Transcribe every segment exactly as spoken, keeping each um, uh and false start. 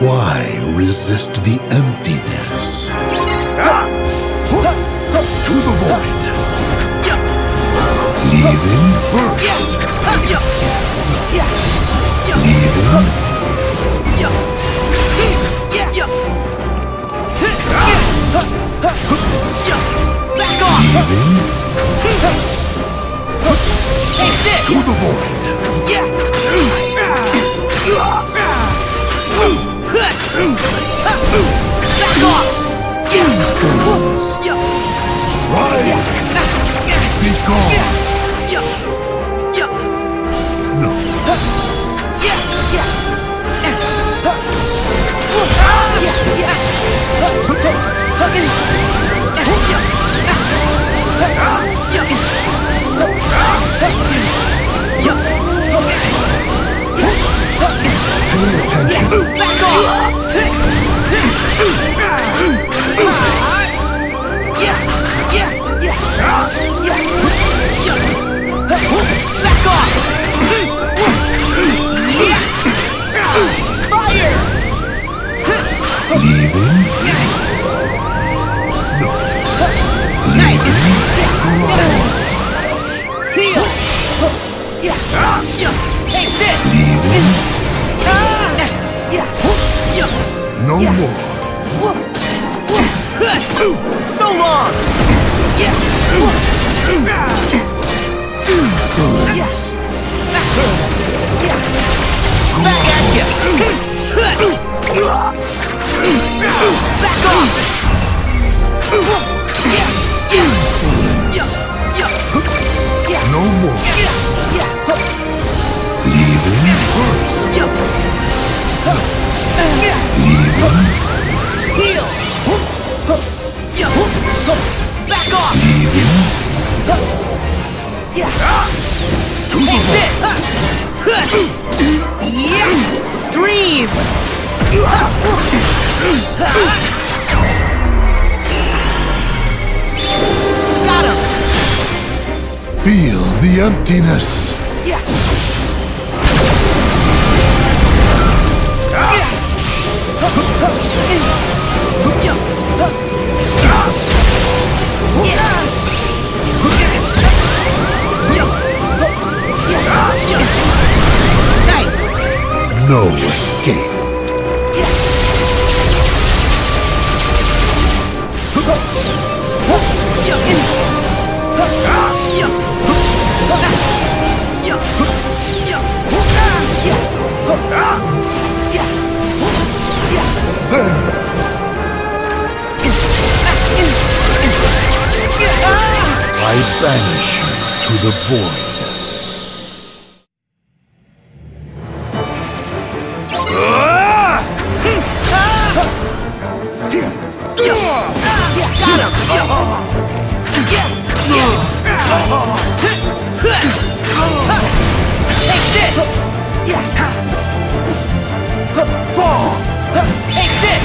Why resist the emptiness? To the void. Leaving first. Leaving. Back off! Leaving. Exit! To the void. Back off! Insolence. Strike. Be gone. No. Pay attention. Back off! Back off! Fire! Leaving. No. Leaving. Heal! Take this! Leaving. No more. So long! Insolence. Back at you! Back off! Insolence. No more. Leaving first. Leaving. Heal! Back off! Leaving. To the Take void. this! Yeah! Stream! Got him! Feel the emptiness. Yeah! Nice! No escape. I banish you to the void. Got him! Take this! Fall! Take this!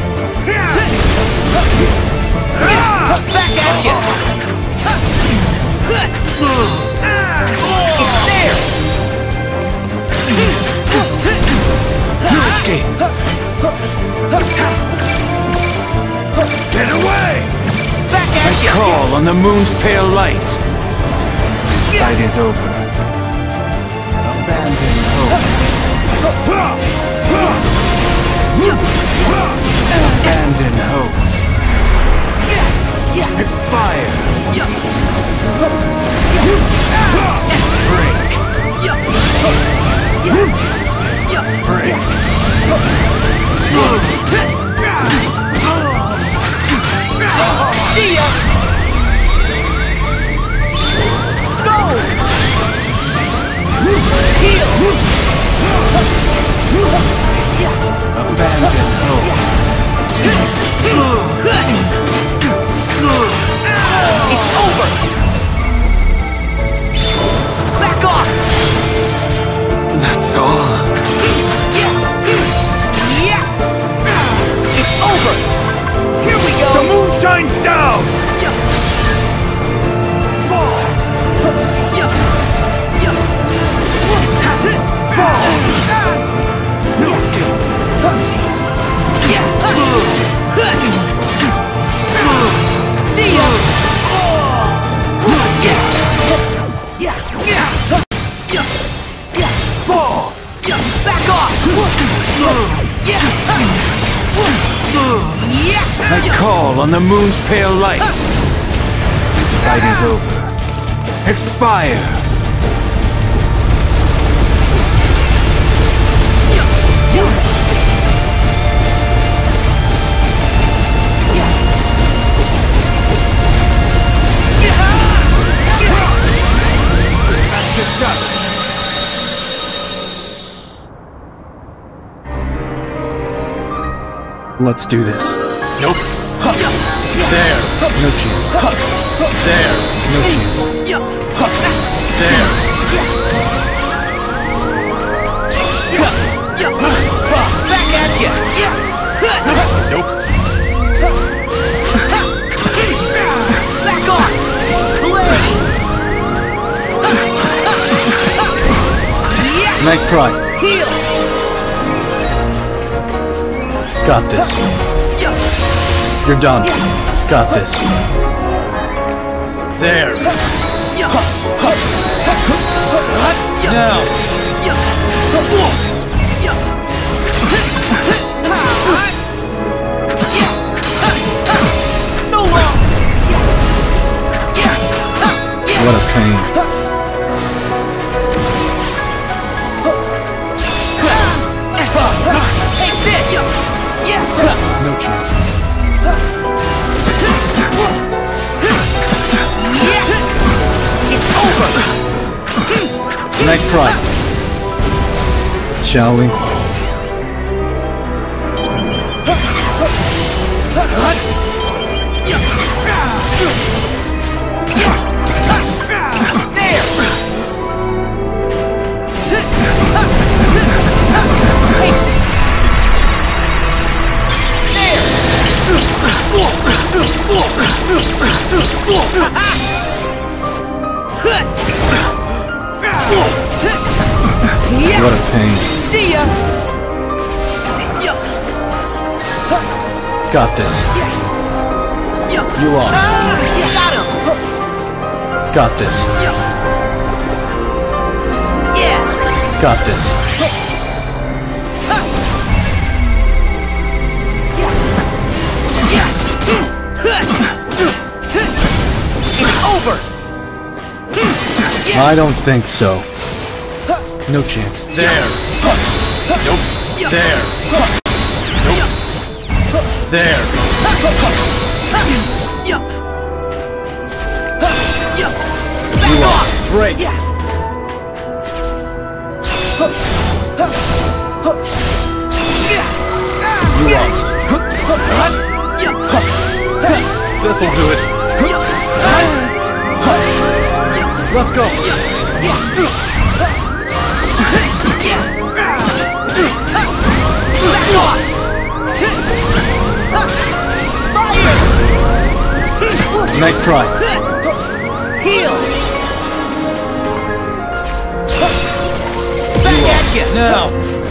Back at you! It's there! You escape. Get away! Back at you! Call on the moon's pale light. This fight is over. Abandon hope. Abandon hope. Expire. Break. Break. See ya! Go! Heal! Back off! I call on the moon's pale light. This fight is over. Expire! Back to dust! Let's do this. Nope. There. No chance. There. No chance. There. Back at you! Nope. Back off! Blaze! Nice try. Heal! Got this. You're done. Got this. There. Now. So long! What a pain. Take this! No chance. It's over! Nice try. Shall we? What a pain. See ya! Got this. You lost. Got him! Got this. Yeah! Got this. It's over! I don't think so. No chance. There! Nope! There! Nope! There! You lost! Break. You lost. This'll do it. Let's go. Back off! Fire! Nice try. Heal! Back at you! Now.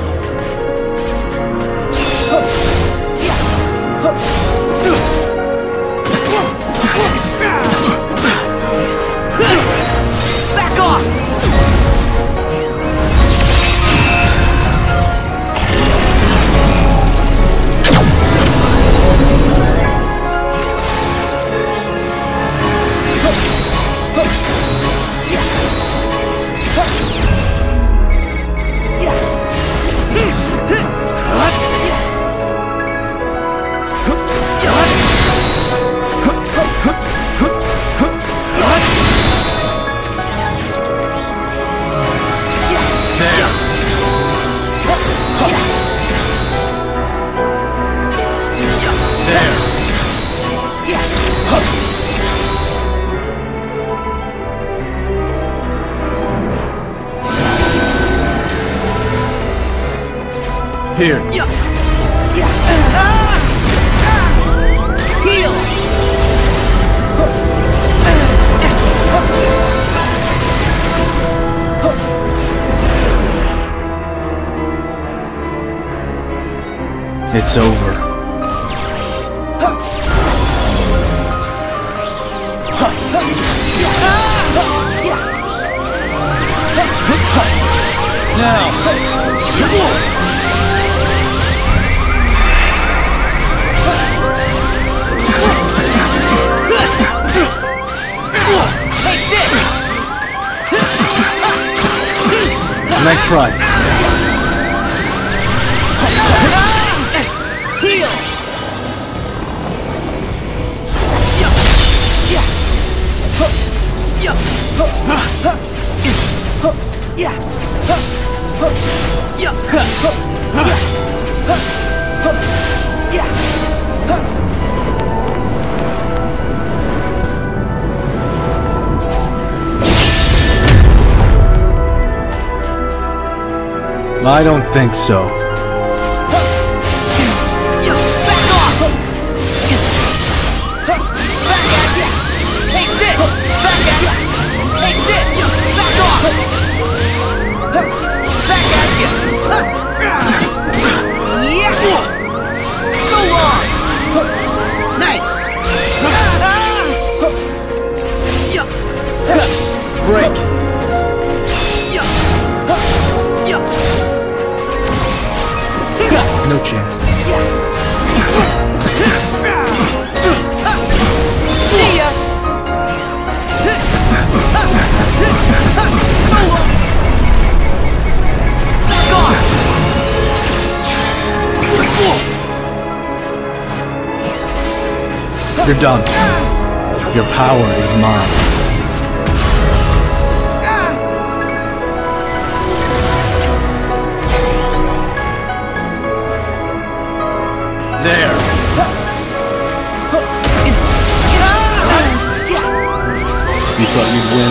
Back off! Here. Heal! It's over. Nice try. Heal! I don't think so. Break. No chance. See ya. You're done. Your power is mine. There. You thought you'd win?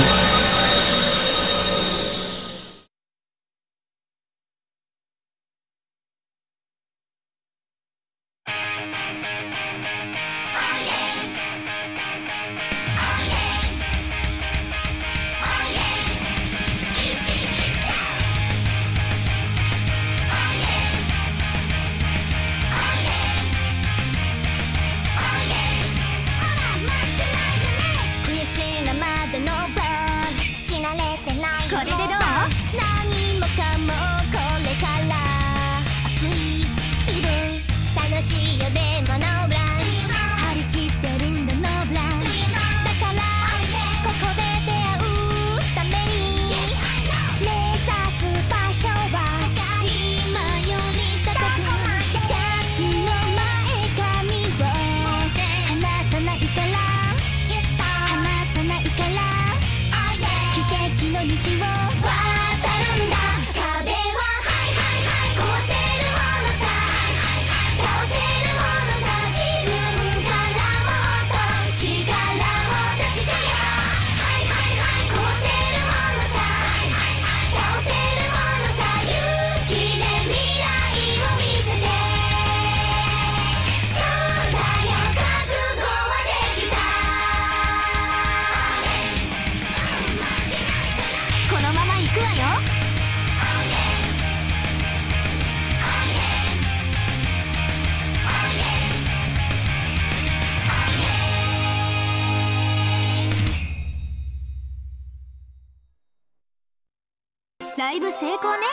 ライブ成功ね。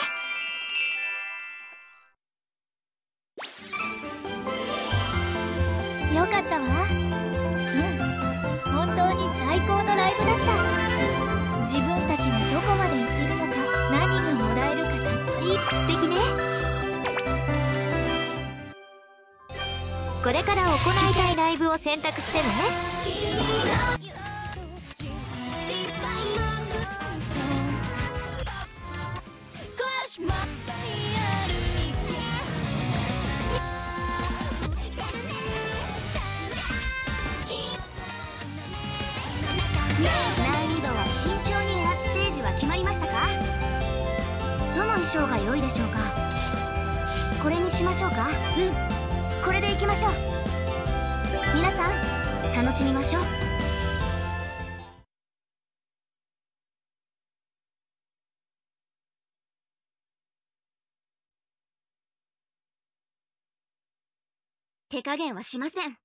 よかったわ。うん、本当に最高のライブだった。自分たちがどこまでいけるのか、何がもらえるかだ。いい、素敵ね。これから行いたいライブを選択してね。難易度は慎重に選ぶ。ステージは決まりましたか？どの衣装が良いでしょうか？これにしましょうか？うん、これでいきましょう。皆さん楽しみましょう。手加減はしません。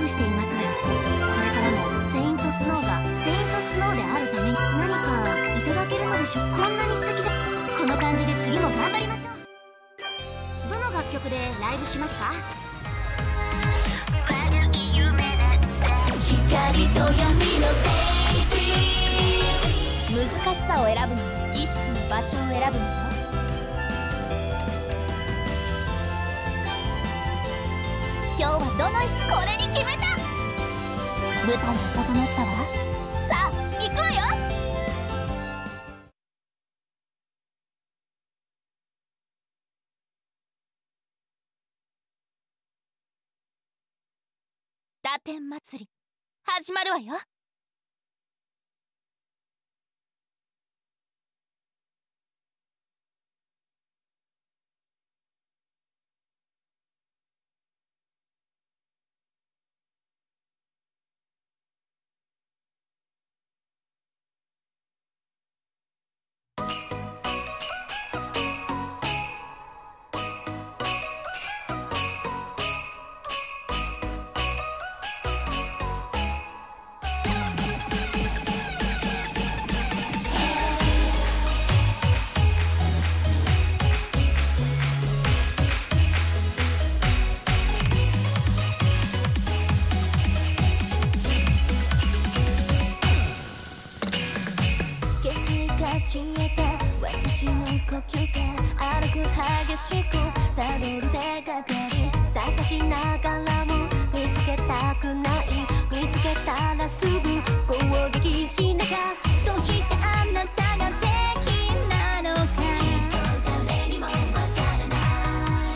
しています。これからもセイントスノーがセイントスノーであるために何かいただけるのでしょう。こんなに素敵だ。この感じで次も頑張りましょう。どの楽曲でライブしますか？光と闇のページ。難しさを選ぶのは意識の場所を選ぶのよ。今日はどの石これに決めた。舞台が整ったわ。さあ行くわよ。打点祭り始まるわよ。消えた私の呼吸が荒く激しくたどる手がかり探しながらも見つけたくない見つけたらすぐ攻撃しなきゃ。どうしてあなたが敵なのか誰にもわからない。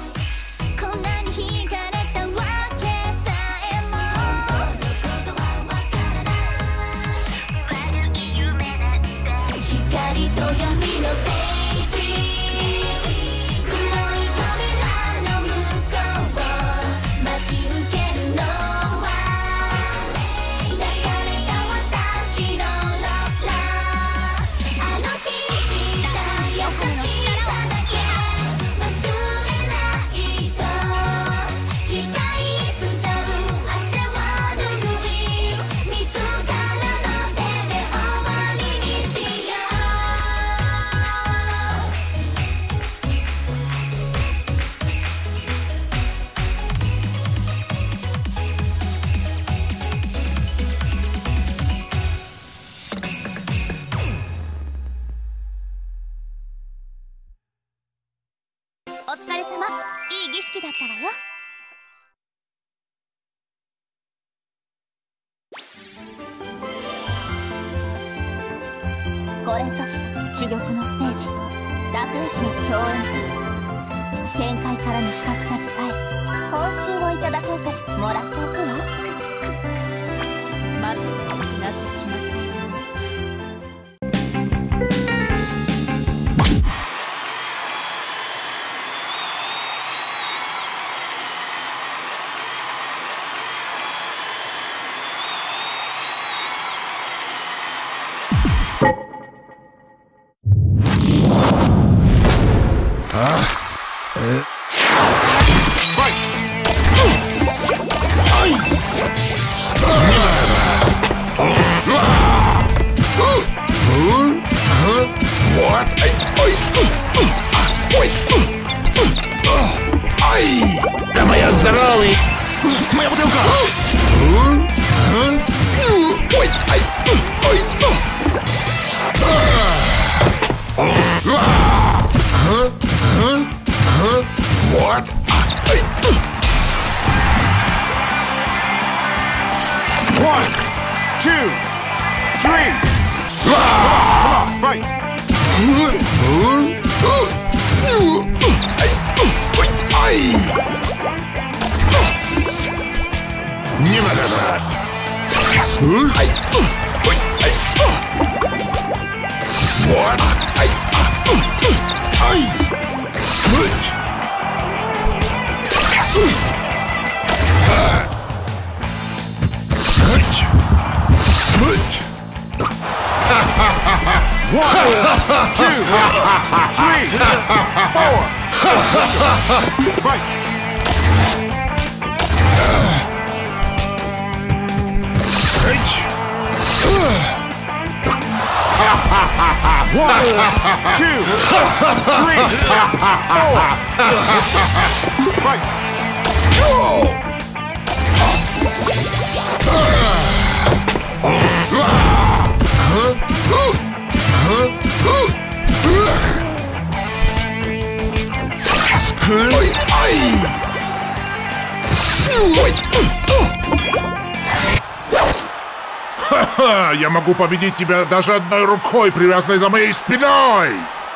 こんなに惹かれたわけさえも本当のことはわからない。悪い夢だって光と闇のページ。黒い扉の向こうを待ち受けるのは抱かれた私のロスラー。あの日知った優しさだけ忘れないと光伝う汗を拭い自らの手で終わりにしよう。お疲れ様。いい儀式だったわよ。これぞ珠玉のステージ、仲良しの共演。天界からの資格たちさえ報酬をいただこうかしもらっておくわ。また強くなってしまったよ。 Моя здоровый! Моя бутылка! Ой, ай, ой, what? One, two, three. Come on, fight. Ай! Не надо нас! Ай! Ой! Ай! Вот! Ай! Ай! Хыть! Хыть! Хыть! One, two, three, four. Right. One, two, three, four. Fight. Ха-ха! Я могу победить тебя даже одной рукой, привязанной за моей спиной!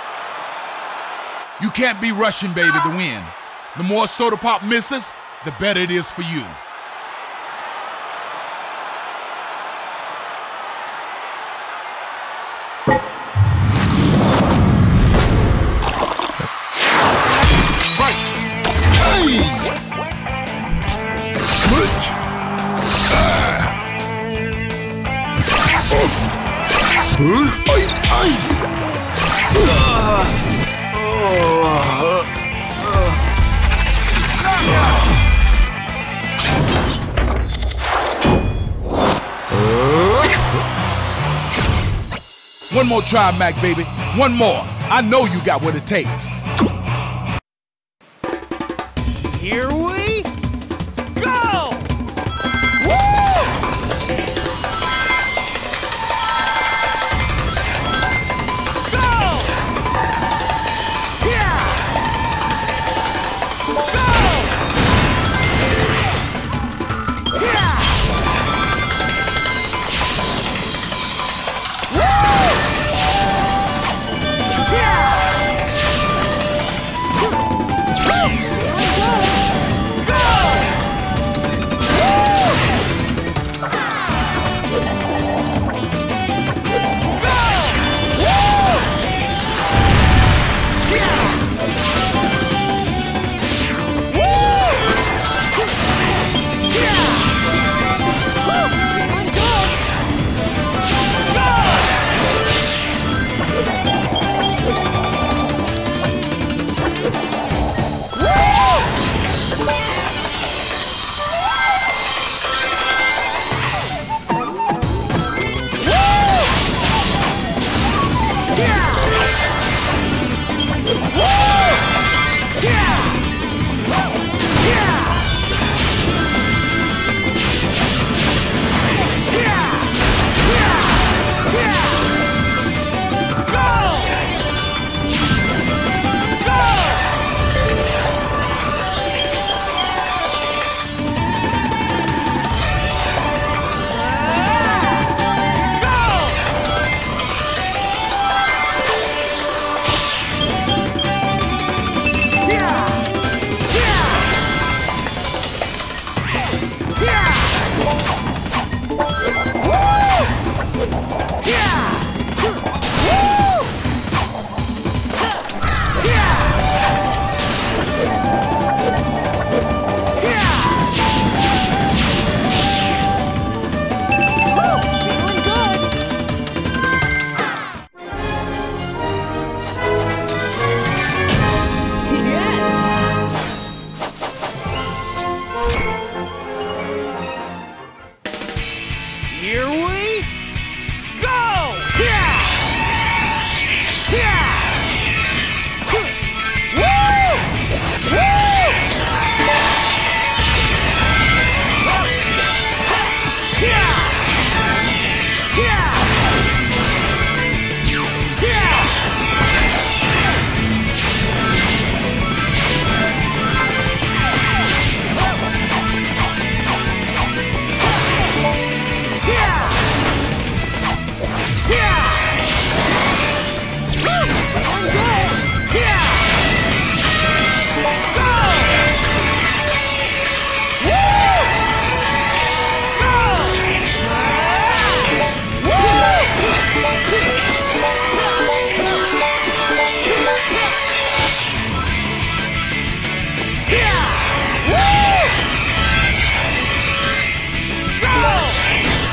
You can't be rushing, baby, to win. The more soda pop misses, the better it is for you. One more try, Mac, baby. One more. I know you got what it takes. Here we go!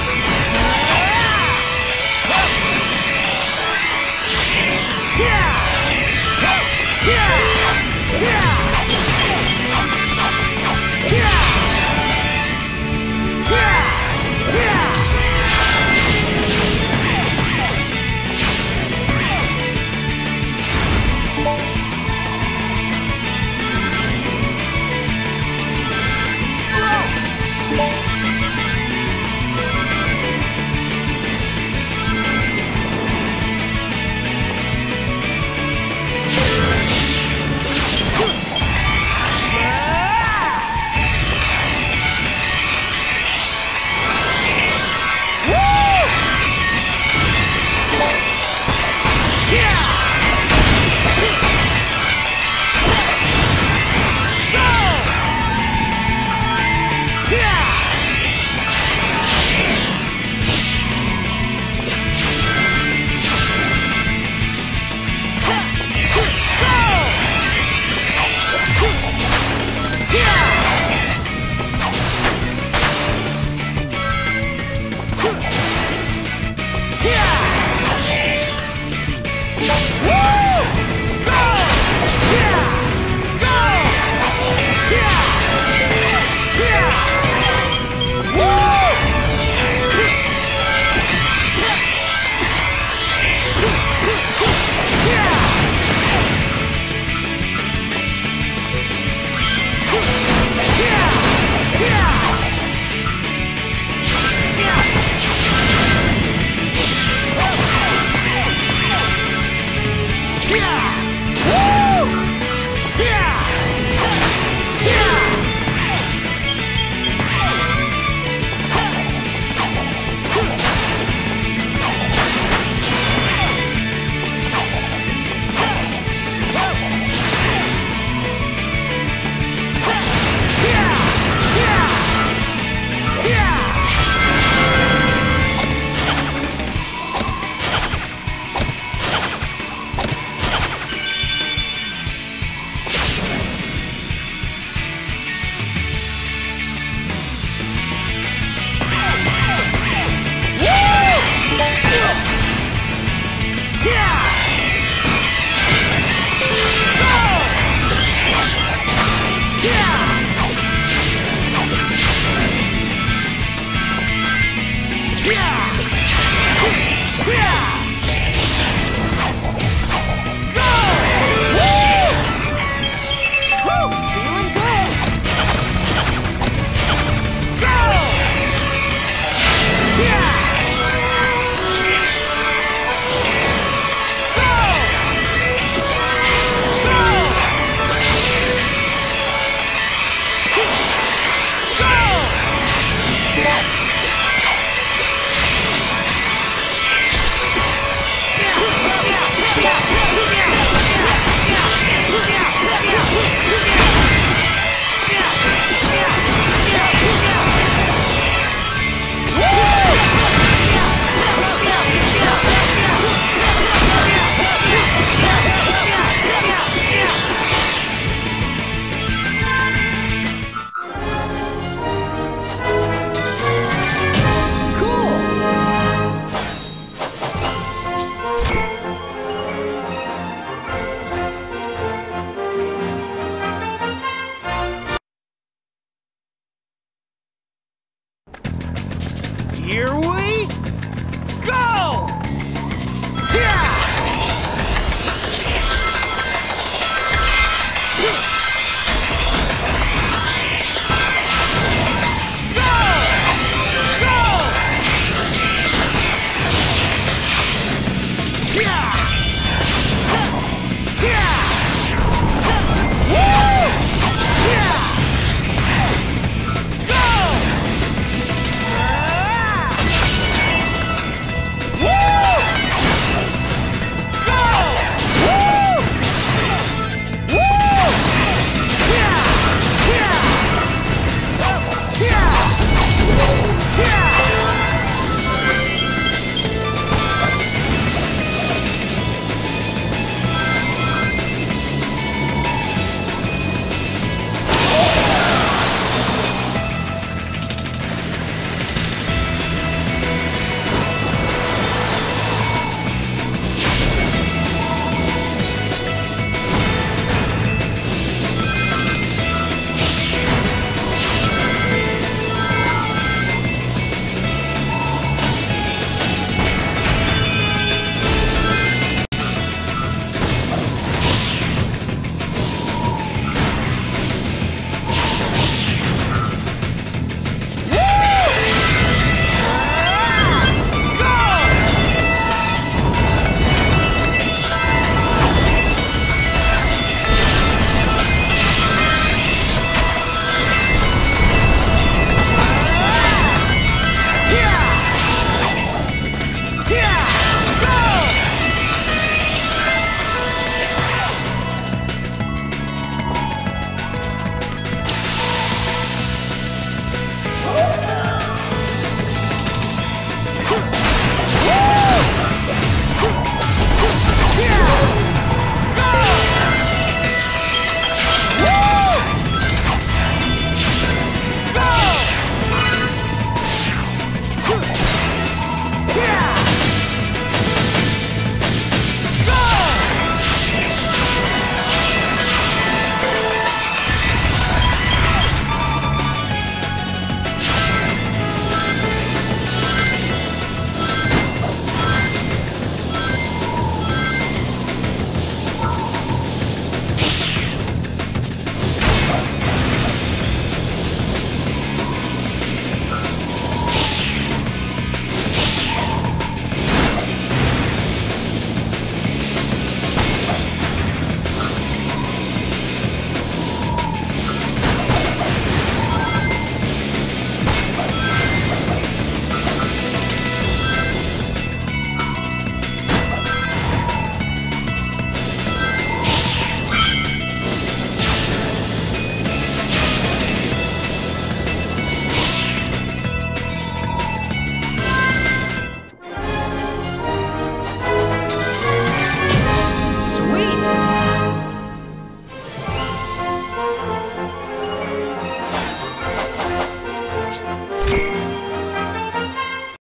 Yeah!